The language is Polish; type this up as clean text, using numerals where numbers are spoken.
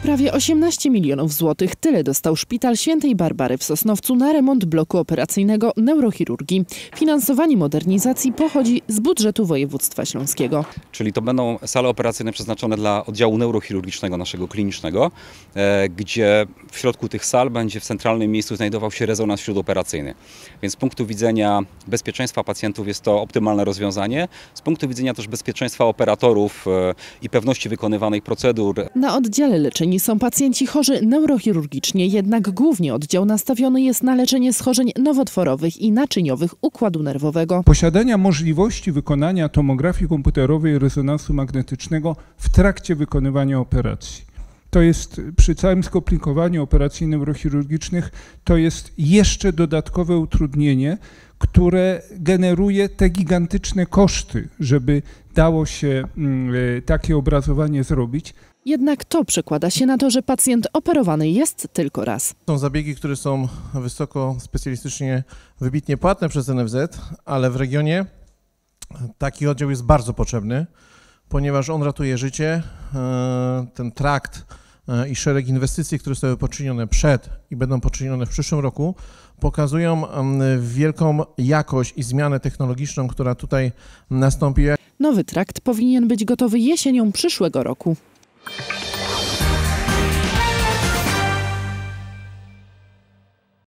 Prawie 18 milionów złotych. Tyle dostał Szpital Świętej Barbary w Sosnowcu na remont bloku operacyjnego neurochirurgii. Finansowanie modernizacji pochodzi z budżetu województwa śląskiego. Czyli to będą sale operacyjne przeznaczone dla oddziału neurochirurgicznego naszego klinicznego, gdzie w środku tych sal będzie w centralnym miejscu znajdował się rezonans śródoperacyjny. Więc z punktu widzenia bezpieczeństwa pacjentów jest to optymalne rozwiązanie. Z punktu widzenia też bezpieczeństwa operatorów i pewności wykonywanych procedur. Na oddziale leczeni są pacjenci chorzy neurochirurgicznie, jednak głównie oddział nastawiony jest na leczenie schorzeń nowotworowych i naczyniowych układu nerwowego. Posiadania możliwości wykonania tomografii komputerowej i rezonansu magnetycznego w trakcie wykonywania operacji. To jest przy całym skomplikowaniu operacji neurochirurgicznych, to jest jeszcze dodatkowe utrudnienie, które generuje te gigantyczne koszty, żeby dało się takie obrazowanie zrobić. Jednak to przekłada się na to, że pacjent operowany jest tylko raz. Są zabiegi, które są wysoko specjalistycznie, wybitnie płatne przez NFZ, ale w regionie taki oddział jest bardzo potrzebny, ponieważ on ratuje życie. Ten trakt i szereg inwestycji, które zostały poczynione przed i będą poczynione w przyszłym roku, pokazują wielką jakość i zmianę technologiczną, która tutaj nastąpi. Nowy trakt powinien być gotowy jesienią przyszłego roku.